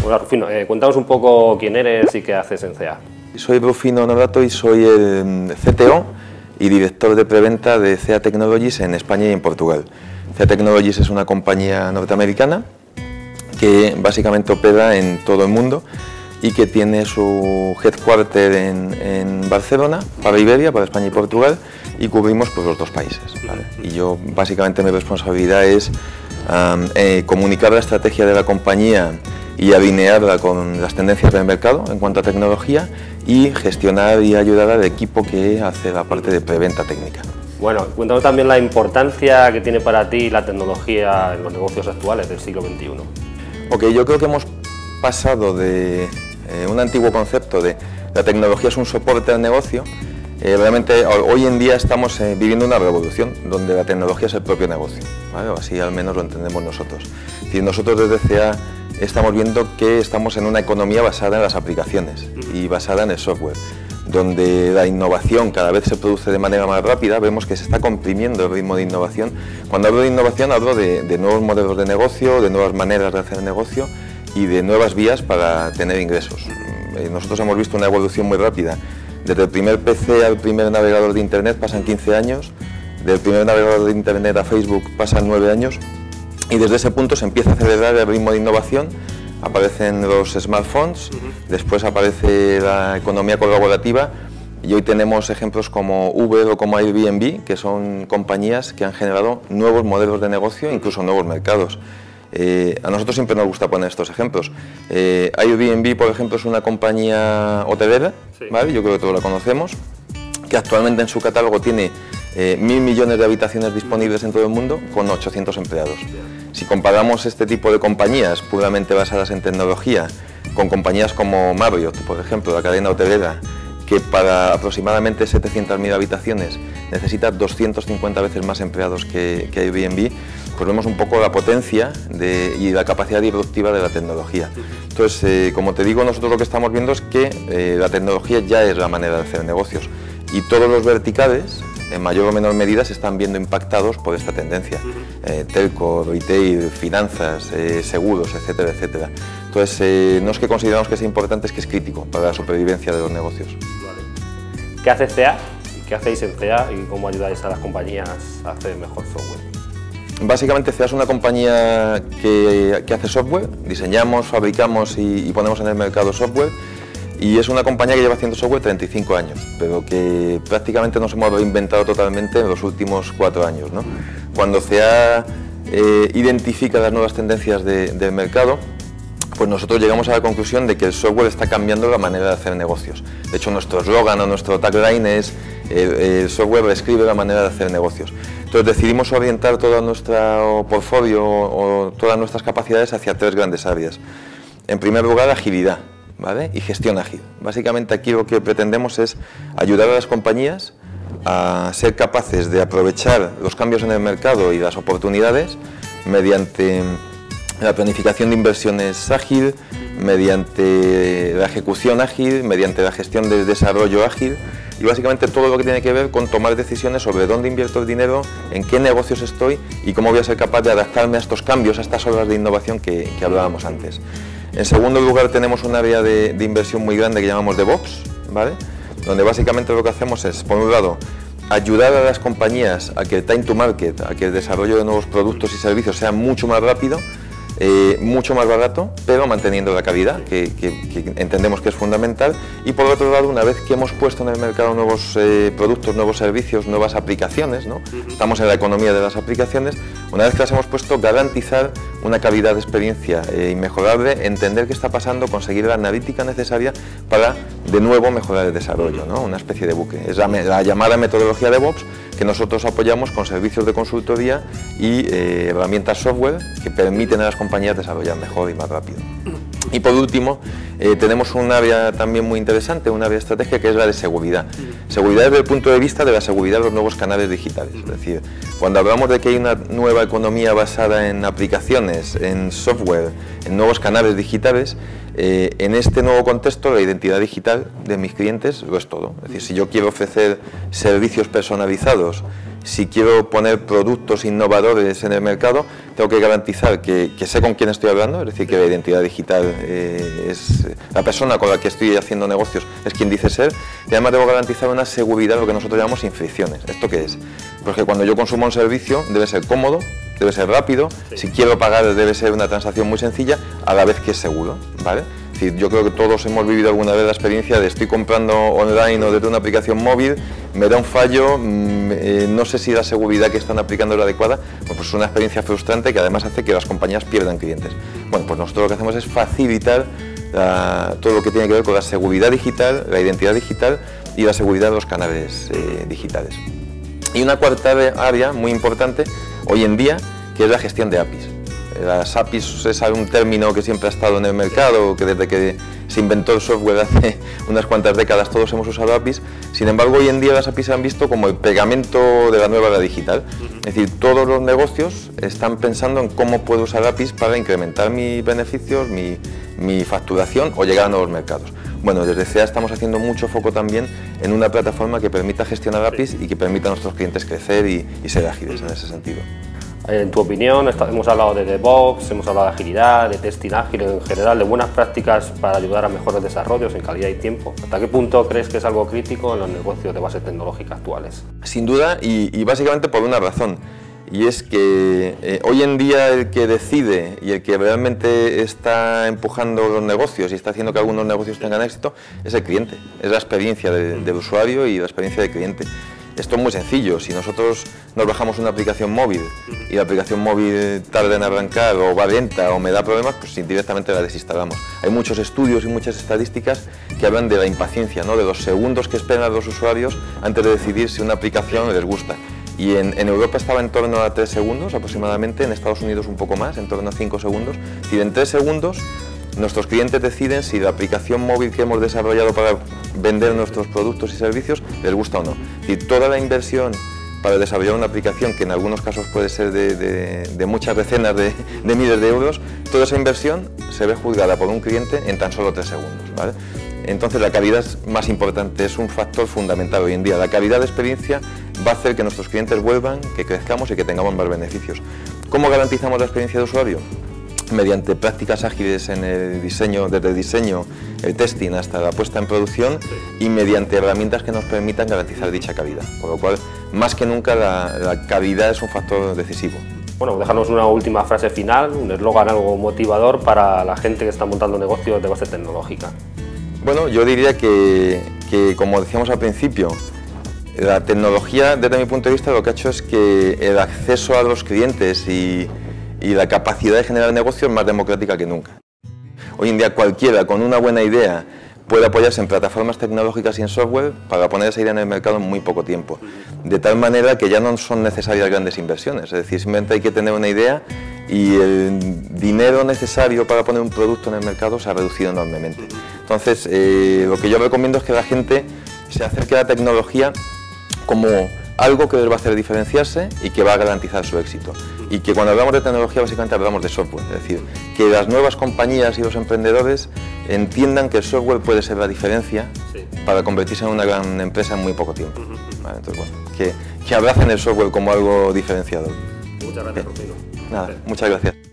Hola Rufino, cuéntanos un poco quién eres y qué haces en CEA. Soy Rufino Norato y soy el CTO y director de preventa de CEA Technologies en España y en Portugal. CEA Technologies es una compañía norteamericana que básicamente opera en todo el mundo y que tiene su headquarter en Barcelona, para Iberia, para España y Portugal, y cubrimos pues, los dos países, ¿vale? Y yo básicamente mi responsabilidad es comunicar la estrategia de la compañía y alinearla con las tendencias del mercado en cuanto a tecnología y gestionar y ayudar al equipo que hace la parte de preventa técnica. Bueno, cuéntanos también la importancia que tiene para ti la tecnología en los negocios actuales del siglo XXI. Ok, yo creo que hemos pasado de un antiguo concepto de la tecnología es un soporte al negocio. Realmente hoy en día estamos viviendo una revolución donde la tecnología es el propio negocio, ¿vale? O así al menos lo entendemos nosotros. Es decir, nosotros desde CEA estamos viendo que estamos en una economía basada en las aplicaciones y basada en el software, donde la innovación cada vez se produce de manera más rápida. Vemos que se está comprimiendo el ritmo de innovación. Cuando hablo de innovación hablo de nuevos modelos de negocio, de nuevas maneras de hacer negocio y de nuevas vías para tener ingresos. Nosotros hemos visto una evolución muy rápida. Desde el primer PC al primer navegador de Internet pasan 15 años, del primer navegador de Internet a Facebook pasan 9 años, y desde ese punto se empieza a acelerar el ritmo de innovación. Aparecen los smartphones, después aparece la economía colaborativa y hoy tenemos ejemplos como Uber o como Airbnb, que son compañías que han generado nuevos modelos de negocio, incluso nuevos mercados. A nosotros siempre nos gusta poner estos ejemplos. Airbnb, por ejemplo, es una compañía hotelera, sí, ¿vale? Yo creo que todos la conocemos, que actualmente en su catálogo tiene 1.000 millones de habitaciones disponibles en todo el mundo con 800 empleados. Si comparamos este tipo de compañías puramente basadas en tecnología con compañías como Marriott, por ejemplo, la cadena hotelera, que para aproximadamente 700.000 habitaciones necesita 250 veces más empleados que Airbnb, pues vemos un poco la potencia y la capacidad disruptiva de la tecnología. Entonces, como te digo, nosotros lo que estamos viendo es que la tecnología ya es la manera de hacer negocios y todos los verticales, en mayor o menor medida, se están viendo impactados por esta tendencia. Telco, retail, finanzas, seguros, etcétera, etcétera. Entonces, no es que consideramos que sea importante, es que es crítico para la supervivencia de los negocios. Vale. ¿Qué hace CEA? ¿Qué hacéis en CEA y cómo ayudáis a las compañías a hacer mejor software? Básicamente CEA es una compañía que hace software, diseñamos, fabricamos y ponemos en el mercado software. Y es una compañía que lleva haciendo software 35 años, pero que prácticamente nos hemos reinventado totalmente en los últimos 4 años, ¿no? Cuando CEA identifica las nuevas tendencias del mercado, pues nosotros llegamos a la conclusión de que el software está cambiando la manera de hacer negocios. De hecho, nuestro eslogan o nuestro tagline es el software reescribe la manera de hacer negocios. Entonces decidimos orientar todo nuestro portfolio o todas nuestras capacidades hacia 3 grandes áreas. En primer lugar, agilidad, ¿vale? Y gestión ágil. Básicamente aquí lo que pretendemos es ayudar a las compañías a ser capaces de aprovechar los cambios en el mercado y las oportunidades mediante la planificación de inversiones ágil, mediante la ejecución ágil, mediante la gestión del desarrollo ágil y básicamente todo lo que tiene que ver con tomar decisiones sobre dónde invierto el dinero, en qué negocios estoy y cómo voy a ser capaz de adaptarme a estos cambios, a estas olas de innovación que hablábamos antes. En segundo lugar tenemos un área de inversión muy grande que llamamos DevOps, ¿vale? Donde básicamente lo que hacemos es, por un lado, ayudar a las compañías a que el time to market, a que el desarrollo de nuevos productos y servicios sea mucho más rápido, mucho más barato, pero manteniendo la calidad, que entendemos que es fundamental. Y por otro lado, una vez que hemos puesto en el mercado nuevos productos, nuevos servicios, nuevas aplicaciones, ¿no? Estamos en la economía de las aplicaciones, una vez que las hemos puesto, garantizar una calidad de experiencia inmejorable, entender qué está pasando, conseguir la analítica necesaria para, de nuevo, mejorar el desarrollo, ¿no? Una especie de bucle. Es la llamada metodología DevOps, que nosotros apoyamos con servicios de consultoría y herramientas software que permiten a las compañías desarrollar mejor y más rápido. Y por último, tenemos un área también muy interesante, un área estratégica que es la de seguridad. Seguridad desde el punto de vista de la seguridad de los nuevos canales digitales. Es decir, cuando hablamos de que hay una nueva economía basada en aplicaciones, en software, en nuevos canales digitales, en este nuevo contexto la identidad digital de mis clientes lo es todo. Es decir, si yo quiero ofrecer servicios personalizados si quiero poner productos innovadores en el mercado, tengo que garantizar que sé con quién estoy hablando, es decir, que la identidad digital es la persona con la que estoy haciendo negocios, es quien dice ser, y además debo garantizar una seguridad, lo que nosotros llamamos infracciones. ¿Esto qué es? Porque cuando yo consumo un servicio debe ser cómodo, debe ser rápido, si quiero pagar debe ser una transacción muy sencilla, a la vez que es seguro, ¿vale? Es decir, yo creo que todos hemos vivido alguna vez la experiencia de estoy comprando online o desde una aplicación móvil, me da un fallo, no sé si la seguridad que están aplicando es la adecuada, pues es una experiencia frustrante que además hace que las compañías pierdan clientes. Bueno, pues nosotros lo que hacemos es facilitar todo lo que tiene que ver con la seguridad digital, la identidad digital y la seguridad de los canales digitales. Y una cuarta área muy importante hoy en día, que es la gestión de APIs. Las APIs es un término que siempre ha estado en el mercado, que desde que se inventó el software hace unas cuantas décadas todos hemos usado APIs. Sin embargo, hoy en día las APIs se han visto como el pegamento de la nueva era digital. Es decir, todos los negocios están pensando en cómo puedo usar APIs para incrementar mis beneficios, mi facturación o llegar a nuevos mercados. Bueno, desde CEA estamos haciendo mucho foco también en una plataforma que permita gestionar APIs y que permita a nuestros clientes crecer y ser ágiles en ese sentido. En tu opinión, hemos hablado de DevOps, hemos hablado de agilidad, de testing ágil en general, de buenas prácticas para ayudar a mejores desarrollos en calidad y tiempo. ¿Hasta qué punto crees que es algo crítico en los negocios de base tecnológica actuales? Sin duda, y básicamente por una razón, y es que hoy en día el que decide y el que realmente está empujando los negocios y está haciendo que algunos negocios tengan éxito es el cliente, es la experiencia del usuario y la experiencia del cliente. Esto es muy sencillo, si nosotros nos bajamos una aplicación móvil y la aplicación móvil tarda en arrancar o va lenta o me da problemas, pues directamente la desinstalamos. Hay muchos estudios y muchas estadísticas que hablan de la impaciencia, ¿no? De los segundos que esperan los usuarios antes de decidir si una aplicación les gusta. Y en Europa estaba en torno a 3 segundos aproximadamente, en Estados Unidos un poco más, en torno a 5 segundos. Y en 3 segundos nuestros clientes deciden si la aplicación móvil que hemos desarrollado para vender nuestros productos y servicios les gusta o no. Y toda la inversión para desarrollar una aplicación, que en algunos casos puede ser de muchas decenas de miles de euros, toda esa inversión se ve juzgada por un cliente en tan solo 3 segundos, ¿vale? Entonces la calidad es más importante, es un factor fundamental hoy en día. La calidad de experiencia va a hacer que nuestros clientes vuelvan, que crezcamos y que tengamos más beneficios. ¿Cómo garantizamos la experiencia de usuario? Mediante prácticas ágiles en el diseño, desde el diseño, el testing hasta la puesta en producción y mediante herramientas que nos permitan garantizar dicha calidad. Con lo cual, más que nunca, la calidad es un factor decisivo. Bueno, déjanos una última frase final, un eslogan algo motivador para la gente que está montando negocios de base tecnológica. Bueno, yo diría que como decíamos al principio, la tecnología, desde mi punto de vista, lo que ha hecho es que el acceso a los clientes y la capacidad de generar negocios es más democrática que nunca. Hoy en día cualquiera con una buena idea puede apoyarse en plataformas tecnológicas y en software para poner esa idea en el mercado en muy poco tiempo. De tal manera que ya no son necesarias grandes inversiones, es decir, simplemente hay que tener una idea y el dinero necesario para poner un producto en el mercado se ha reducido enormemente. Entonces, lo que yo recomiendo es que la gente se acerque a la tecnología como algo que les va a hacer diferenciarse y que va a garantizar su éxito. Y que cuando hablamos de tecnología básicamente hablamos de software, es decir, que las nuevas compañías y los emprendedores entiendan que el software puede ser la diferencia para convertirse en una gran empresa en muy poco tiempo. ¿Vale? Entonces, bueno, que abracen el software como algo diferenciador. Muchas gracias, Rufino. Nada, muchas gracias.